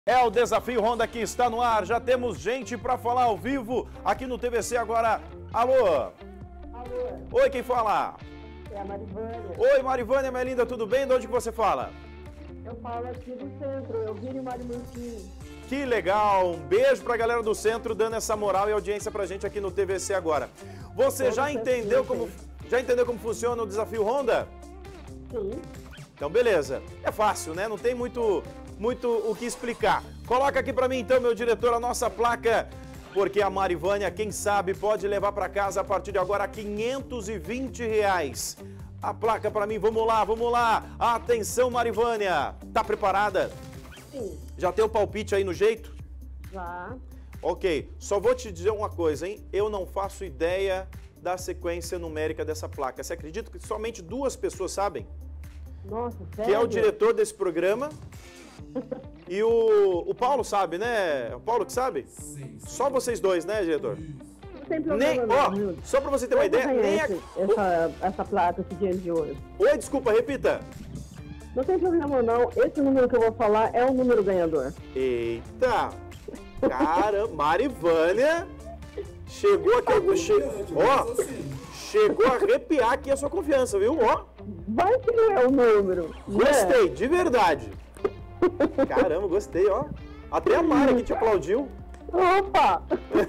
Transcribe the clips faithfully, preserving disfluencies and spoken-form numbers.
É o Desafio Honda que está no ar, já temos gente para falar ao vivo aqui no T V C agora. Alô? Alô? Oi, quem fala? É a Marivânia. Oi, Marivânia, minha linda, tudo bem? De onde que você fala? Eu falo aqui do centro, eu vim em Marimantinho. Que legal, um beijo pra galera do centro dando essa moral e audiência pra gente aqui no T V C agora. Você Todo já entendeu como, já entendeu como funciona o Desafio Honda? Sim. Então, beleza. É fácil, né? Não tem muito, muito o que explicar. Coloca aqui pra mim, então, meu diretor, a nossa placa, porque a Marivânia, quem sabe, pode levar pra casa a partir de agora quinhentos e vinte reais. A placa pra mim, vamos lá, vamos lá. Atenção, Marivânia. Tá preparada? Sim. Já tem o palpite aí no jeito? Já. Ok, só vou te dizer uma coisa, hein? Eu não faço ideia da sequência numérica dessa placa. Você acredita que somente duas pessoas sabem? Nossa, sério? Que é o diretor desse programa e o, o Paulo sabe, né? O Paulo que sabe? Sim, sim. Só vocês dois, né, diretor? Não tem problema Nem, não, ó, viu? só pra você ter uma Quanto ideia, nem a... reconhece essa, essa placa, esse dinheiro de ouro? Oi, desculpa, repita. Não tem problema não, esse número que eu vou falar é o número ganhador. Eita! Cara, Marivânia chegou aqui, che... ó, chegou a arrepiar aqui a sua confiança, viu? Ó, Vai que não é o número. gostei, de verdade. Caramba, gostei, ó. Até a Mara aqui te aplaudiu. Né? Opa!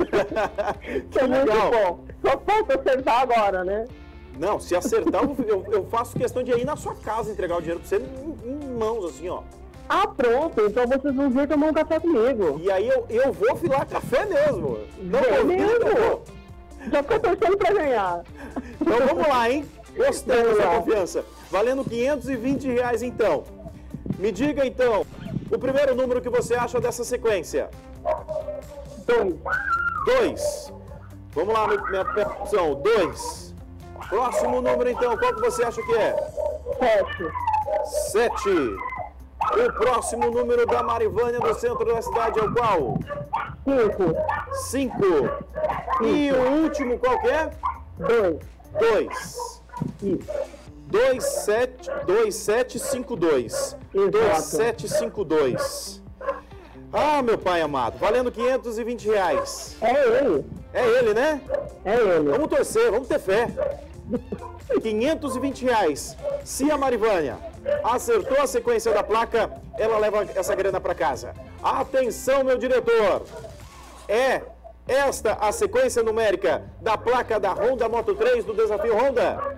Que é muito legal. bom. Só falta acertar agora, né? Não, se acertar, eu, eu faço questão de ir na sua casa entregar o dinheiro pra você em, em mãos, assim, ó. Ah, pronto, então vocês vão vir tomar um café comigo. E aí eu, eu vou filar café mesmo. Não É vou, mesmo? eu vou. Já tô torcendo pra ganhar. Então vamos lá, hein? Gostei Vamos dessa lá. confiança. Valendo quinhentos e vinte reais, então. Me diga, então, o primeiro número que você acha dessa sequência. Dois. Dois. Vamos lá, minha minha opção. Dois. Próximo número, então, qual que você acha que é? Sete. Sete. O próximo número da Marivânia do centro da cidade é o qual? Cinco. Cinco. E o último qual que é? Dois. Dois. Isso. Dois, sete, dois, sete, cinco, dois. Dois, Exato. sete, cinco, dois. Ah, meu pai amado, valendo quinhentos e vinte reais. É ele. É ele, né? É ele. Vamos torcer, vamos ter fé. quinhentos e vinte reais. Se a Marivânia acertou a sequência da placa, ela leva essa grana para casa. Atenção, meu diretor. É esta a sequência numérica da placa da Honda Moto três do Desafio Honda?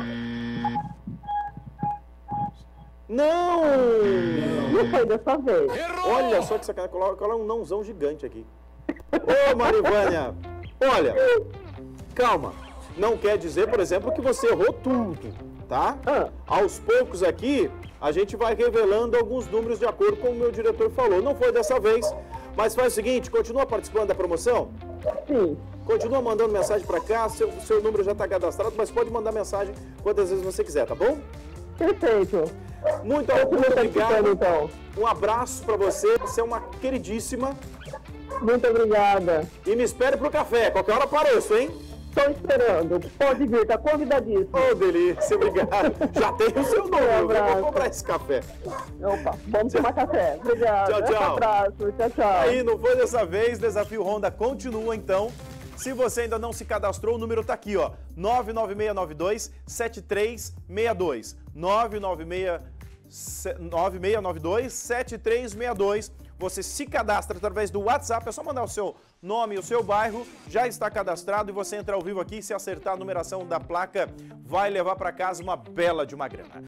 Não! Não foi dessa vez. Olha só que sacanagem, coloca um nãozão gigante aqui. Ô, Marivânia, olha, calma. Não quer dizer, por exemplo, que você errou tudo, tá? Ah. Aos poucos aqui, a gente vai revelando alguns números de acordo com o meu diretor falou. Não foi dessa vez, mas faz o seguinte, continua participando da promoção? Sim. Continua mandando mensagem pra cá, seu, seu número já tá cadastrado, mas pode mandar mensagem quantas vezes você quiser, tá bom? Perfeito. Muito, Continua muito participando, obrigado. então. Um abraço pra você, você é uma queridíssima. Muito obrigada. E me espere pro café, qualquer hora apareço, hein? Estou esperando. Pode vir, tá convidadíssimo. Ô, delícia, obrigado. Já tem o seu número, eu abraço. vou comprar esse café. Opa, vamos tomar café. Obrigada. Tchau, tchau. Um abraço. Tchau, tchau. Aí, não foi dessa vez, Desafio Honda continua, então. Se você ainda não se cadastrou, o número tá aqui, ó, nove nove seis nove dois, sete três seis dois, nove nove seis nove dois, sete três seis dois. Você se cadastra através do WhatsApp, é só mandar o seu nome e o seu bairro, já está cadastrado e você entra ao vivo aqui, se acertar a numeração da placa, vai levar para casa uma bela de uma grana.